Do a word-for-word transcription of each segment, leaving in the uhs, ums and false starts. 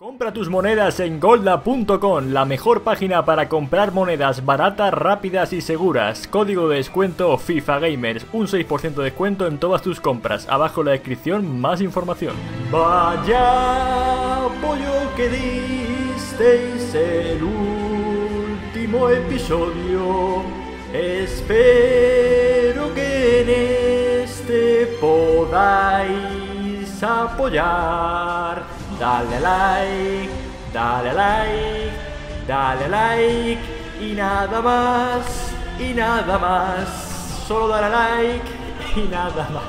Compra tus monedas en golda punto com, la mejor página para comprar monedas baratas, rápidas y seguras. Código de descuento FIFA Gamers, un seis por ciento de descuento en todas tus compras. Abajo en la descripción más información. Vaya pollo que disteis el último episodio. Espero que en este podáis apoyar. Dale like, dale like, dale like y nada más, y nada más. Solo dale like y nada más.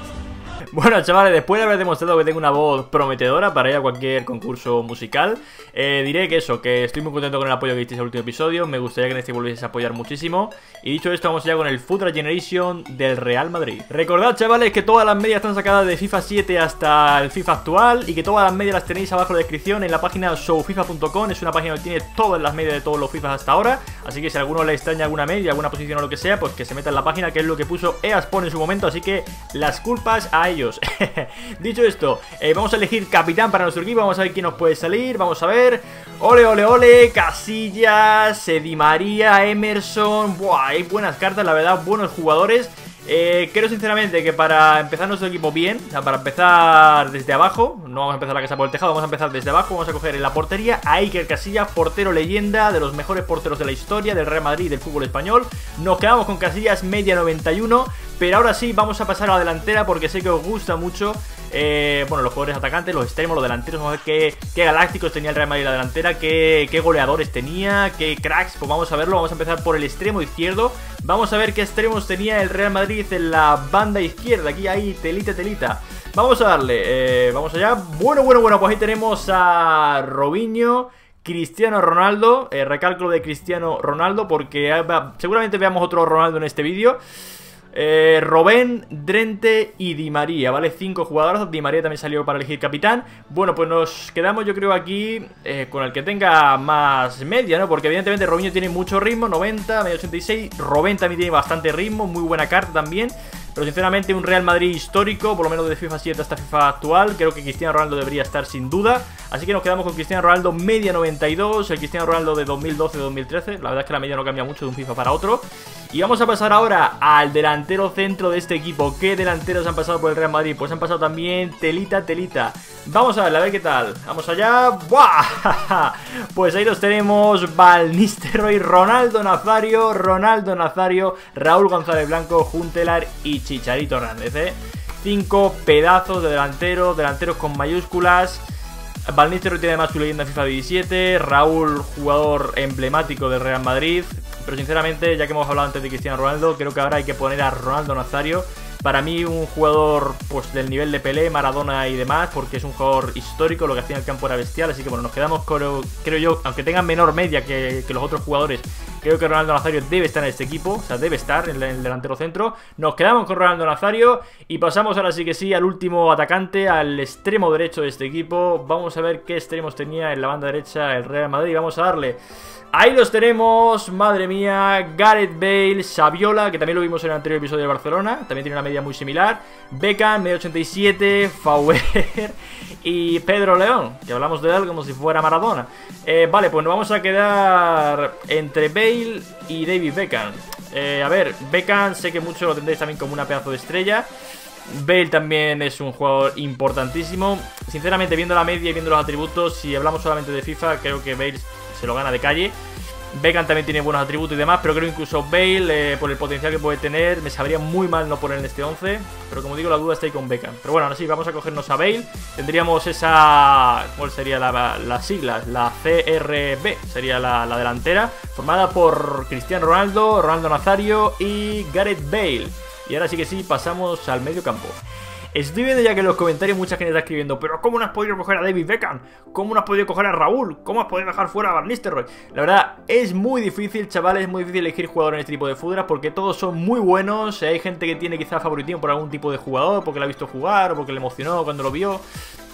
Bueno, chavales, después de haber demostrado que tengo una voz prometedora para ir a cualquier concurso musical, eh, diré que eso, que estoy muy contento con el apoyo que disteis en el último episodio. Me gustaría que en este volvieseis a apoyar muchísimo. Y dicho esto, vamos ya con el Future Generation del Real Madrid. Recordad, chavales, que todas las medias están sacadas de FIFA siete hasta el FIFA actual, y que todas las medias las tenéis abajo en la descripción en la página show fifa punto com. Es una página que tiene todas las medias de todos los FIFAs hasta ahora. Así que si a alguno le extraña alguna media, alguna posición o lo que sea, pues que se meta en la página, que es lo que puso EASPON en su momento. Así que las culpas a ellos. Dicho esto, eh, vamos a elegir capitán para nuestro equipo. Vamos a ver quién nos puede salir. Vamos a ver. Ole, ole, ole. Casillas, Di María, Emerson. Buah, hay buenas cartas, la verdad, buenos jugadores. Eh, creo sinceramente que para empezar nuestro equipo bien, o sea, para empezar desde abajo, no vamos a empezar la casa por el tejado, vamos a empezar desde abajo. Vamos a coger en la portería a Iker Casillas, portero leyenda, de los mejores porteros de la historia del Real Madrid y del fútbol español. Nos quedamos con Casillas, media noventa y uno. Pero ahora sí, vamos a pasar a la delantera porque sé que os gusta mucho, eh, bueno, los jugadores atacantes, los extremos, los delanteros. Vamos a ver qué, qué galácticos tenía el Real Madrid en la delantera, qué, qué goleadores tenía, qué cracks. Pues vamos a verlo, vamos a empezar por el extremo izquierdo. Vamos a ver qué extremos tenía el Real Madrid en la banda izquierda. Aquí hay telita, telita. Vamos a darle, eh, vamos allá. Bueno, bueno, bueno, pues ahí tenemos a Robinho, Cristiano Ronaldo, eh, recalco de Cristiano Ronaldo porque eh, seguramente veamos otro Ronaldo en este vídeo. Eh, Robben, Drente y Di María, ¿vale? Cinco jugadores. Di María también salió para elegir capitán. Bueno, pues nos quedamos yo creo aquí eh, con el que tenga más media, ¿no? Porque evidentemente Robinho tiene mucho ritmo, noventa, media ochenta y seis. Robben también tiene bastante ritmo, muy buena carta también. Pero sinceramente un Real Madrid histórico, por lo menos de FIFA siete hasta FIFA actual. Creo que Cristiano Ronaldo debería estar sin duda. Así que nos quedamos con Cristiano Ronaldo, media noventa y dos. El Cristiano Ronaldo de dos mil doce dos mil trece. La verdad es que la media no cambia mucho de un FIFA para otro. Y vamos a pasar ahora al delantero centro de este equipo. ¿Qué delanteros han pasado por el Real Madrid? Pues han pasado también telita, telita. Vamos a ver, a ver qué tal. Vamos allá. ¡Buah! Pues ahí los tenemos. Van Nistelrooy, Ronaldo Nazario, Ronaldo Nazario, Raúl González Blanco, Huntelaar y Chicharito Hernández, ¿eh? Cinco pedazos de delanteros, delanteros con mayúsculas. Van Nistelrooy tiene además su leyenda en FIFA diecisiete. Raúl, jugador emblemático del Real Madrid. Pero sinceramente, ya que hemos hablado antes de Cristiano Ronaldo, creo que ahora hay que poner a Ronaldo Nazario. Para mí un jugador pues del nivel de Pelé, Maradona y demás, porque es un jugador histórico, lo que hacía en el campo era bestial. Así que bueno, nos quedamos con, creo yo, aunque tengan menor media que, que los otros jugadores, creo que Ronaldo Nazario debe estar en este equipo, o sea, debe estar en el delantero centro. Nos quedamos con Ronaldo Nazario y pasamos ahora sí que sí al último atacante, al extremo derecho de este equipo. Vamos a ver qué extremos tenía en la banda derecha el Real Madrid. Vamos a darle. Ahí los tenemos, madre mía. Gareth Bale, Saviola, que también lo vimos en el anterior episodio de Barcelona, también tiene una media muy similar. Beckham, media ochenta y siete, Fauber y Pedro León, que hablamos de él como si fuera Maradona. eh, Vale, pues nos vamos a quedar entre Bale y David Beckham. eh, A ver, Beckham sé que muchos lo tendréis también como una pedazo de estrella. Bale también es un jugador importantísimo. Sinceramente, viendo la media y viendo los atributos, si hablamos solamente de FIFA, creo que Bale se lo gana de calle. Beckham también tiene buenos atributos y demás, pero creo que incluso Bale, eh, por el potencial que puede tener, me sabría muy mal no poner en este once. Pero como digo, la duda está ahí con Beckham. Pero bueno, ahora sí, vamos a cogernos a Bale. Tendríamos esa... ¿cuál sería la, la sigla? La C R B sería la, la delantera, formada por Cristiano Ronaldo, Ronaldo Nazario y Gareth Bale. Y ahora sí que sí, pasamos al medio campo. Estoy viendo ya que en los comentarios mucha gente está escribiendo: pero ¿cómo no has podido coger a David Beckham? ¿Cómo no has podido coger a Raúl? ¿Cómo has podido dejar fuera a Van Nistelrooy? La verdad, es muy difícil, chavales, es muy difícil elegir jugadores en este tipo de fútbol, porque todos son muy buenos. Hay gente que tiene quizás favoritismo por algún tipo de jugador, porque lo ha visto jugar o porque le emocionó cuando lo vio.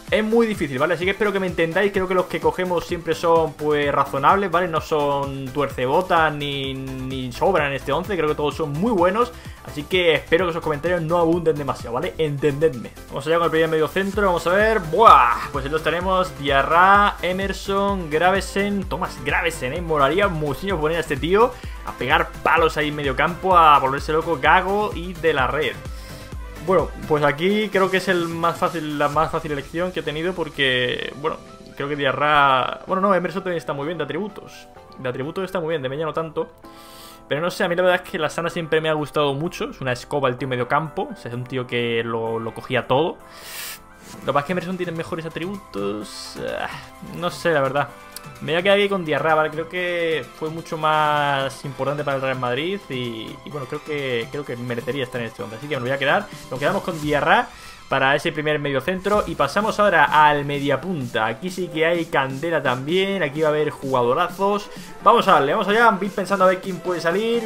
es muy difícil, ¿vale? Así que espero que me entendáis. Creo que los que cogemos siempre son, pues, razonables, ¿vale? No son tuercebotas ni, ni sobran en este once. Creo que todos son muy buenos. Así que espero que esos comentarios no abunden demasiado, ¿vale? Entendedme. Vamos allá con el primer medio centro. Vamos a ver. ¡Buah! Pues entonces tenemos Diarra, Emerson, Gravesen. Thomas Gravesen, ¿eh? Molaría muchísimo poner a este tío a pegar palos ahí en medio campo, a volverse loco. Gago y De la Red. Bueno, pues aquí creo que es el más fácil, la más fácil elección que he tenido porque, bueno, creo que Diarra... Bueno, no, Emerson también está muy bien de atributos. De atributos está muy bien, de meña no tanto. Pero no sé, a mí la verdad es que la Sana siempre me ha gustado mucho. Es una escoba el tío medio campo. O sea, es un tío que lo, lo cogía todo. Lo que pasa es que Emerson tiene mejores atributos. No sé, la verdad. Me voy a quedar aquí con Diarra, ¿vale? Creo que fue mucho más importante para el Real Madrid y, y bueno, creo que creo que merecería estar en este once. Así que me voy a quedar. Nos quedamos con Diarra para ese primer medio centro. Y pasamos ahora al mediapunta. Aquí sí que hay candela también. Aquí va a haber jugadorazos. Vamos a darle, vamos allá. Voy pensando a ver quién puede salir.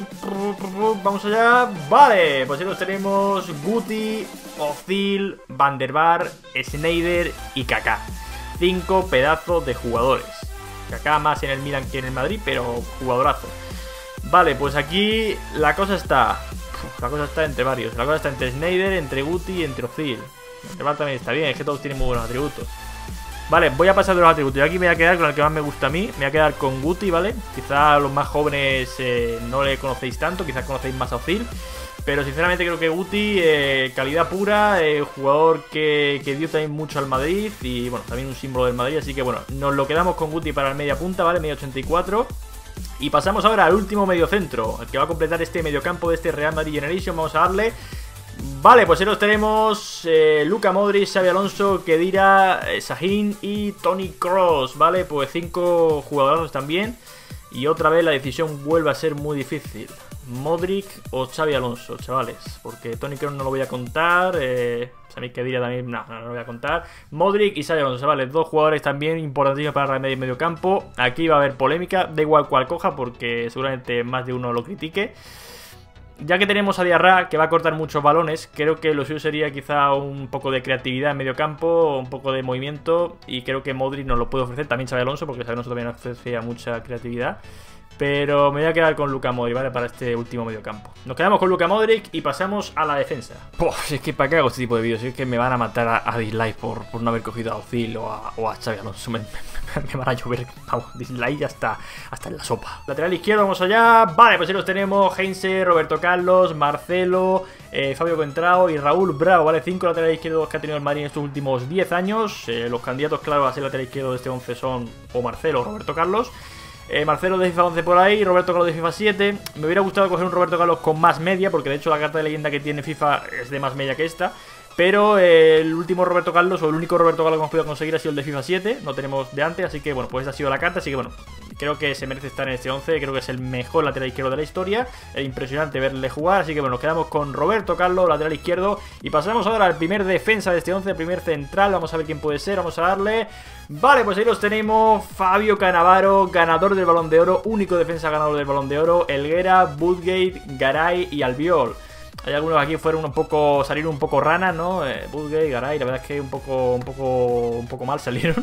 Vamos allá. Vale, pues aquí los tenemos: Guti, Ozil, Van der Vaart, Sneijder y Kaká. Cinco pedazos de jugadores. Kaká más en el Milan que en el Madrid, pero jugadorazo. Vale, pues aquí la cosa está... Uf, la cosa está entre varios. La cosa está entre Sneijder, entre Guti y entre Ozil. Van der Vaart también está bien, es que todos tienen muy buenos atributos. Vale, voy a pasar de los atributos. Yo aquí me voy a quedar con el que más me gusta a mí. Me voy a quedar con Guti, ¿vale? Quizá los más jóvenes eh, no le conocéis tanto, quizás conocéis más a Ozil. Pero sinceramente creo que Guti, eh, calidad pura, eh, jugador que, que dio también mucho al Madrid y bueno, también un símbolo del Madrid. Así que bueno, nos lo quedamos con Guti para el media punta, ¿vale? Media ochenta y cuatro. Y pasamos ahora al último medio centro, el que va a completar este mediocampo de este Real Madrid Generation. Vamos a darle... Vale, pues ahí los tenemos, eh, Luka Modric, Xabi Alonso, Khedira, eh, Sahin y Toni Kroos, ¿vale? Pues cinco jugadores también. Y otra vez la decisión vuelve a ser muy difícil. Modric o Xabi Alonso, chavales, porque Toni Kroos no lo voy a contar, eh, sabéis que Khedira también, no, no lo voy a contar. Modric y Xabi Alonso, chavales, dos jugadores también importantísimos para el medio, medio campo. Aquí va a haber polémica, da igual cuál coja, porque seguramente más de uno lo critique. Ya que tenemos a Diarra, que va a cortar muchos balones, creo que lo suyo sería quizá un poco de creatividad en medio campo, un poco de movimiento, y creo que Modric nos lo puede ofrecer, también Xabi Alonso, porque Xabi Alonso también ofrecía mucha creatividad. Pero me voy a quedar con Luka Modric, ¿vale? Para este último medio campo. Nos quedamos con Luka Modric y pasamos a la defensa. Puf, es que ¿para qué hago este tipo de vídeos? Es que me van a matar a, a dislike por, por no haber cogido a Ozil o a, o a Xabi Alonso. Me, me, me van a llover, vamos, dislike hasta, hasta en la sopa. Lateral izquierdo, vamos allá. Vale, pues ahí los tenemos: Heinze, Roberto Carlos, Marcelo, eh, Fabio Contrao y Raúl Bravo, ¿vale? Cinco laterales izquierdos que ha tenido el Madrid en estos últimos diez años. Eh, los candidatos claros a ser lateral izquierdo de este once son o Marcelo o Roberto Carlos. Eh, Marcelo de FIFA once por ahí, Roberto Carlos de FIFA siete. Me hubiera gustado coger un Roberto Carlos con más media, porque de hecho la carta de leyenda que tiene FIFA es de más media que esta. Pero eh, el último Roberto Carlos, o el único Roberto Carlos que hemos podido conseguir, ha sido el de FIFA siete. No tenemos de antes, así que bueno, pues esta ha sido la carta. Así que bueno, creo que se merece estar en este once. Creo que es el mejor lateral izquierdo de la historia. Es impresionante verle jugar. Así que bueno, nos quedamos con Roberto Carlos, lateral izquierdo. Y pasamos ahora al primer defensa de este once, el primer central. Vamos a ver quién puede ser, vamos a darle. Vale, pues ahí los tenemos: Fabio Cannavaro, ganador del Balón de Oro, único defensa ganador del Balón de Oro, Helguera, Woodgate, Garay y Albiol. Hay algunos aquí fueron un poco, salieron un poco ranas, ¿no? Eh, Woodgate, Garay, la verdad es que un poco, un poco, un poco mal salieron.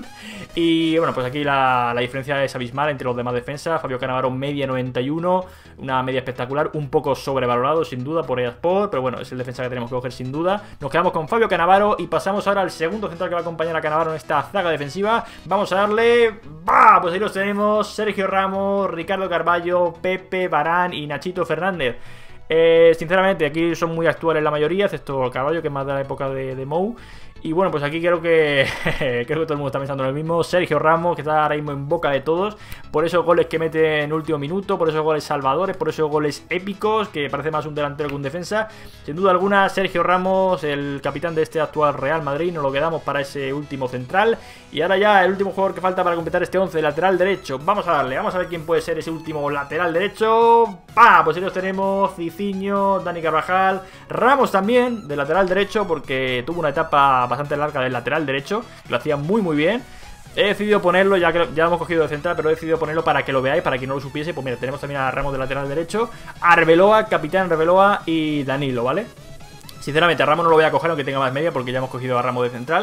Y bueno, pues aquí la, la diferencia es abismal entre los demás defensas. Fabio Cannavaro media noventa y uno, una media espectacular, un poco sobrevalorado sin duda por eSport, pero bueno, es el defensa que tenemos que coger sin duda. Nos quedamos con Fabio Cannavaro y pasamos ahora al segundo central que va a acompañar a Cannavaro en esta zaga defensiva. Vamos a darle... ¡Bah! Pues ahí los tenemos: Sergio Ramos, Ricardo Carballo, Pepe, Varane y Nachito Fernández. Eh, sinceramente aquí son muy actuales la mayoría, excepto Carballo, que es más de la época de, de Mou. Y bueno, pues aquí creo que creo que todo el mundo está pensando en el mismo. Sergio Ramos, que está ahora mismo en boca de todos, por esos goles que mete en último minuto, por esos goles salvadores, por esos goles épicos, que parece más un delantero que un defensa. Sin duda alguna, Sergio Ramos, el capitán de este actual Real Madrid. Nos lo quedamos para ese último central. Y ahora ya el último jugador que falta para completar este once, lateral derecho. Vamos a darle, vamos a ver quién puede ser ese último lateral derecho. ¡Pah! Pues ahí los tenemos: Cicinho, Dani Carvajal, Ramos también de lateral derecho, porque tuvo una etapa bastante larga del lateral derecho, lo hacía muy muy bien. He decidido ponerlo, ya que ya lo hemos cogido de central, pero he decidido ponerlo para que lo veáis, para quien no lo supiese. Pues mira, tenemos también a Ramos de lateral derecho, Arbeloa, capitán Arbeloa y Danilo, ¿vale? Sinceramente a Ramos no lo voy a coger aunque tenga más media, porque ya hemos cogido a Ramos de central.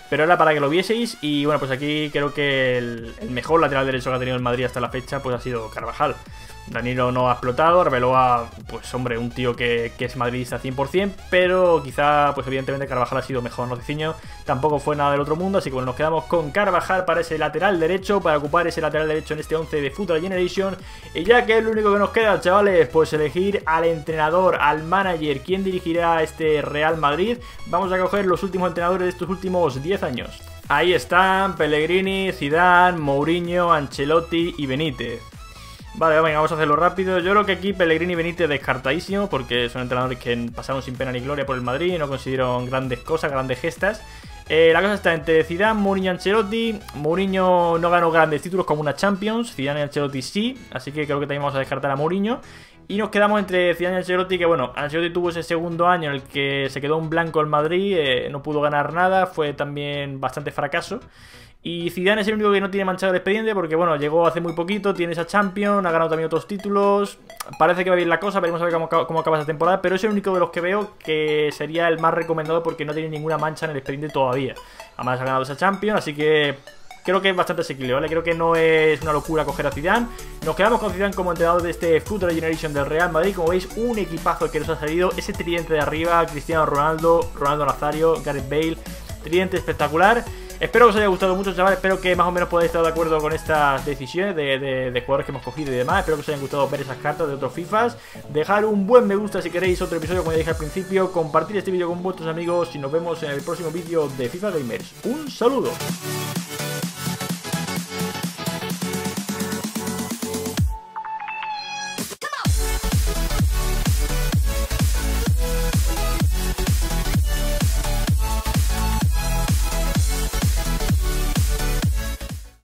pero era para que lo vieseis. Y bueno, pues aquí creo que el, el mejor lateral derecho que ha tenido el Madrid hasta la fecha pues ha sido Carvajal. Danilo no ha explotado, reveló a, pues hombre, un tío que, que es madridista cien por cien, pero quizá, pues evidentemente Carvajal ha sido mejor, ¿no? Cicinho tampoco fue nada del otro mundo, así que bueno, nos quedamos con Carvajal para ese lateral derecho, para ocupar ese lateral derecho en este once de Futsal Generation. Y ya que es lo único que nos queda, chavales, pues elegir al entrenador, al manager, quién dirigirá este Real Madrid. Vamos a coger los últimos entrenadores de estos últimos diez años. Ahí están Pellegrini, Zidane, Mourinho, Ancelotti y Benítez. Vale, venga, vamos a hacerlo rápido. Yo creo que aquí Pellegrini y Benítez descartadísimo, porque son entrenadores que pasaron sin pena ni gloria por el Madrid y no consiguieron grandes cosas, grandes gestas. Eh, la cosa está entre Zidane, Mourinho y Ancelotti. Mourinho no ganó grandes títulos como una Champions, Zidane y Ancelotti sí, así que creo que también vamos a descartar a Mourinho. Y nos quedamos entre Zidane y Ancelotti, que bueno, Ancelotti tuvo ese segundo año en el que se quedó en blanco el Madrid, eh, no pudo ganar nada, fue también bastante fracaso. Y Zidane es el único que no tiene manchado el expediente porque, bueno, llegó hace muy poquito, tiene esa Champions, ha ganado también otros títulos. Parece que va bien la cosa, veremos a ver cómo, cómo acaba esa temporada, pero es el único de los que veo que sería el más recomendado porque no tiene ninguna mancha en el expediente todavía. Además ha ganado esa Champions, así que creo que es bastante asequible, ¿vale? Creo que no es una locura coger a Zidane. Nos quedamos con Zidane como entrenador de este Futsal Generation del Real Madrid. Como veis, un equipazo que nos ha salido. Ese tridente de arriba, Cristiano Ronaldo, Ronaldo Nazario, Gareth Bale. Tridente espectacular. Espero que os haya gustado mucho, chavales. Espero que más o menos podáis estar de acuerdo con estas decisiones de, de, de jugadores que hemos cogido y demás. Espero que os hayan gustado ver esas cartas de otros FIFAs. Dejar un buen me gusta si queréis otro episodio, como ya dije al principio. Compartir este vídeo con vuestros amigos y nos vemos en el próximo vídeo de FIFA Gamers. Un saludo.